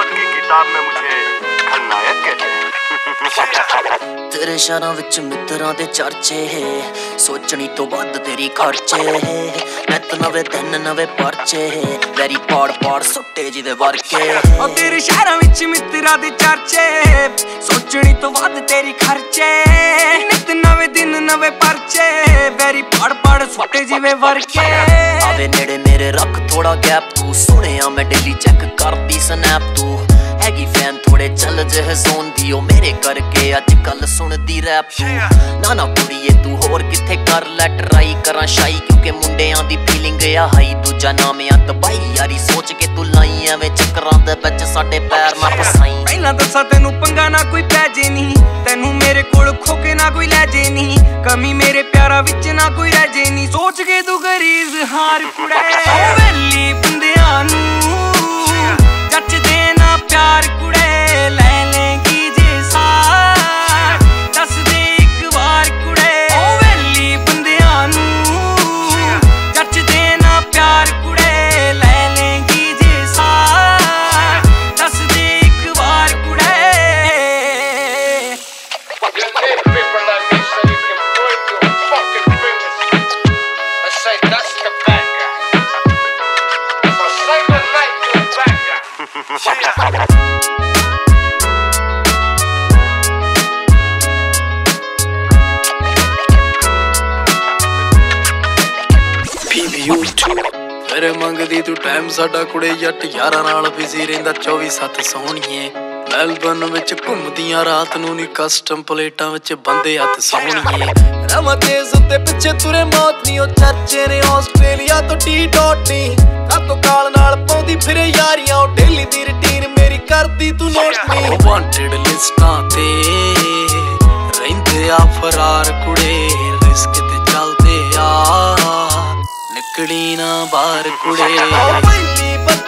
की किताब में मुझे खलनायक कहते हैं। तेरे शहरां विच मित्रां दे चर्चे सोचनी तो वध तेरी खर्चे नित नवे दिन नवे परचे वैरी पाड़ पाड़ सुट्टे जिदे वर्के तेरे शहरां विच मित्रां दे चर्चे सोचनी तो वध तेरी खर्चे नित नवे दिन नवे परचे वैरी पाड़ पाड़ सुट्टे जिवे वर्के आवे नेड़े मेरे रख थोड़ा गैप तू सुनिया मैं डेली चेक करदी स्नैप तू हैगी फैन थोड़े चल जह जोन दियो मेरे करके अजकल सुनदी रैप तू ना कुड़िए तू होर किथे कर लै ट्राई करा शाई क्योंकि मुंडियां दी फीलिंग आ हाई दूजा नाम आ दबाई यारी सोच के तू लाई एवें चक्करां दे विच साडे पैर ना फसाई पहला दसा तेनू पंगा ना कोई पै जे नी तेनू मेरे कोल खोके ना कोई लै जे नी कमी मेरे प्यारा विच ना कोई रह जे नी सोच के तू गरीज हार कुड़े वेली बंदियां नू जच देना प्यार कुड़े ले लेंगी जे सार दस दे एक बार कुड़े वेली बंदियां नू जच देना प्यार कुड़े ले लेंगी जे सार दस दे एक बार कुड़े मेरे मंगदी तू टाइम साडा कुड़े जट यारां नाल बिजी रहिंदा 24/7 सोहणीए मैलबर्न विच घुमदियां रात नूं नी कस्टम प्लेटां विच बंदे हत्थ सोहणीए रमा तेज उत्ते पिछे तुरे मौत नी ओ चर्चे ने आस्ट्रेलिया तो टी डॉट नी कातो काल नाल पाउंदी फिरे यारियां ओ डेली दी रूटीन मेरी करदी तू नोट नी वांटेड लिस्टां ते रहिंदे आ फरार कुड़े रिस्क ते चलदे आ निकली ना बाहर कुड़े